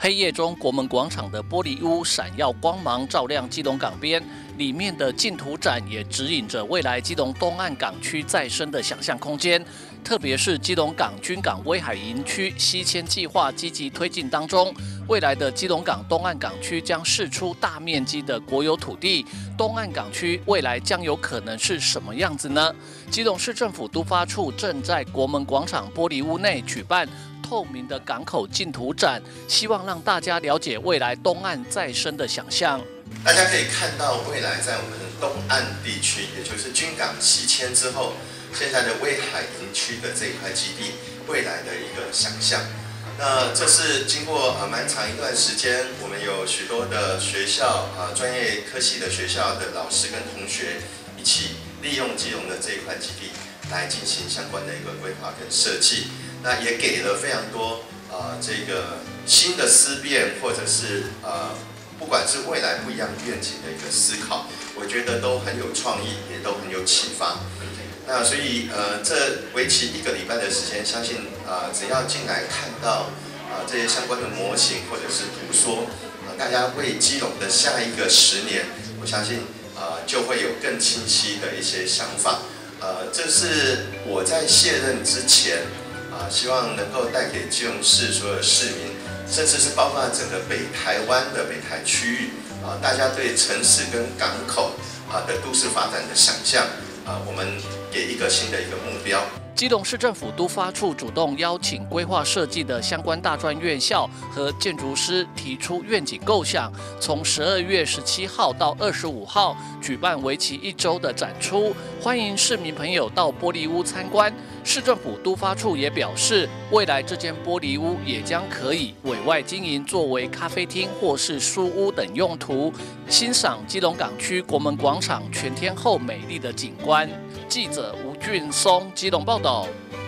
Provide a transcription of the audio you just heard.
黑夜中，国门广场的玻璃屋闪耀光芒，照亮基隆港边。里面的竞图展也指引着未来基隆东岸港区再生的想象空间。特别是基隆港军港威海营区西迁计划积极推进当中，未来的基隆港东岸港区将释出大面积的国有土地。东岸港区未来将有可能是什么样子呢？基隆市政府都发处正在国门广场玻璃屋内举办透明的港口竞图展，希望让大家了解未来东岸再生的想象。 大家可以看到未来在我们的东岸地区，也就是军港西迁之后，现在的威海营区的这一块基地，未来的一个想象。那这是经过蛮长一段时间，我们有许多的学校专业科系的学校的老师跟同学一起利用基隆的这一块基地来进行相关的一个规划跟设计。那也给了非常多这个新的思辨，或者是不管是未来不一样愿景的一个思考，我觉得都很有创意，也都很有启发。那所以这为期1个礼拜的时间，相信只要进来看到这些相关的模型或者是图说，大家为基隆的下一个10年，我相信就会有更清晰的一些想法。这是我在卸任之前希望能够带给基隆市所有的市民，甚至是包括整个北台湾的北台区域大家对城市跟港口的都市发展的想象我们给一个新的一个目标。 基隆市政府都发处主动邀请规划设计的相关大专院校和建筑师提出愿景构想，从12月17号到25号举办为期1周的展出，欢迎市民朋友到玻璃屋参观。市政府都发处也表示，未来这间玻璃屋也将可以委外经营，作为咖啡厅或是书屋等用途，欣赏基隆港区国门广场全天候美丽的景观。记者吴俊松基隆报道。